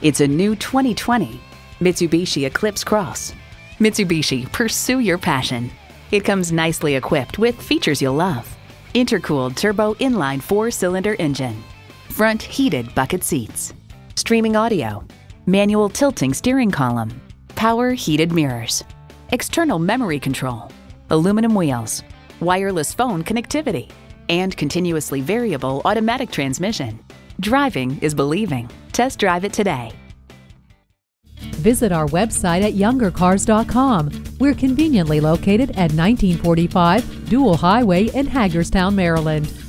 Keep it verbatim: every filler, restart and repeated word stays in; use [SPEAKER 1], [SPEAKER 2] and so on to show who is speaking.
[SPEAKER 1] It's a new twenty twenty Mitsubishi Eclipse Cross. Mitsubishi, pursue your passion. It comes nicely equipped with features you'll love. Intercooled turbo inline four-cylinder engine, front heated bucket seats, streaming audio, manual tilting steering column, power heated mirrors, external memory control, aluminum wheels, wireless phone connectivity, and continuously variable automatic transmission. Driving is believing. Test drive it today.
[SPEAKER 2] Visit our website at younger cars dot com. We're conveniently located at nineteen forty-five Dual Highway in Hagerstown, Maryland.